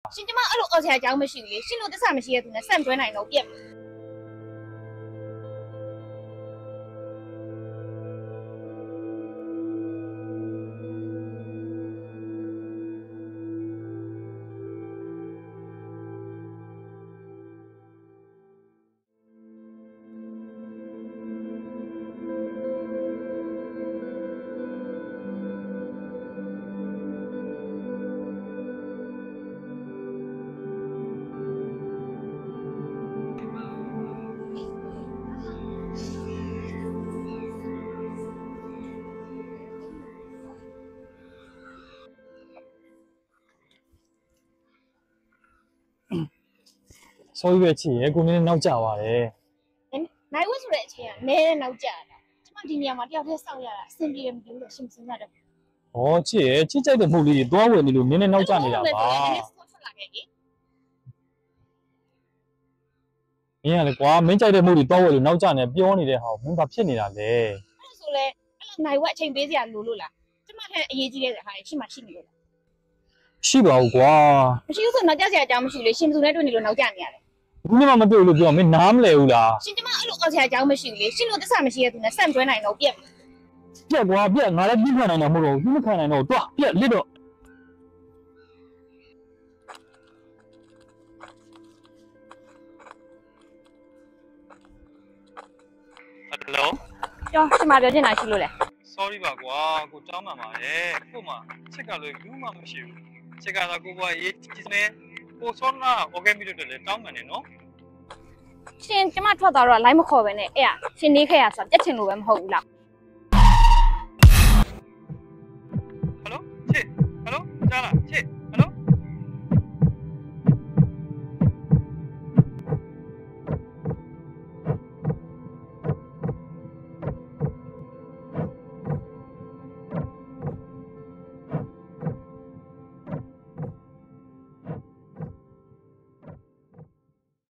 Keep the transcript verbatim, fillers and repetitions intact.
ရှင်ကျမအဲ့လိုအော်ဆရာအကြောင်းမရှိဘူးလေရှင်လို့တစ္ဆာမရှိရသူနဲ့စန့်တွဲနိုင်တော့ပြက်所以别去，过年闹家话嘞。 နိုင်ဝတ်ဆိုတဲ့အချိန်ကနဲတဲ့နောက်ကျတာကျမဒီနေရာမှာတယောက်တည်းစောင့်ရတာအဆင်ပြေမပြေလို့ရှင်းစဉ်းစားတယ်။哦，姐，姐在的木里多问你路，年年闹家你了吧？你看的瓜，没在的木里多问你闹家呢，表你的好，没法骗你了嘞。 အဲ့ဆိုလေအဲ့နိုင်ဝတ်အချိန်ပေးစရာလိုလို့လားကျမထဲအရေးကြီးတဲ့ဟာရှိမှရှိနေလို့လားရှိပါဘူးကွာမရှိဘူးဆိုနောက်ကျစရာအကြောင်းမရှိလေရှင်ဘယ်သူနဲ့တွေ့နေလို့နောက်ကျနေရလဲဒီနေ့မှမတွေ့လို့ပြောမင်းနားမလဲဘူးလားရှင်ကျမအဲ့လိုအော်ဆရာအကြောင်းမရှိဘူးလေရှင်လို့တစ္ဆာမရှိရသူနဲ့စန့်တွဲနိုင်တော့ပြက်ပြက်ကွာပြက်ငါလည်းပြစ်ခံနိုင်တာမဟုတ်တော့ဘူးမခံနိုင်တော့တွားပြက်လစ်တော့ဟယ်လိုကျော်ရှင်မပြောချင်တာရှိလို့လေ sorry ပါကွာကိုတောင်းမှန်ပါတယ်ကိုမှချက်ကလည်းဘူးမှမရှိဘူးချက်ကသာကိုကရေးကြည့်နေကိုစောနာ okay မိလို့လည်းတောင်းမှန်နေနော်ရှင်ကျမထွက်သွားတော့ line မခေါ်ပဲနဲ့အဲ့อ่ะရှင်နေခဲ့ရဆိုပြက်ချင်လို့ပဲမဟုတ်ဘူးလား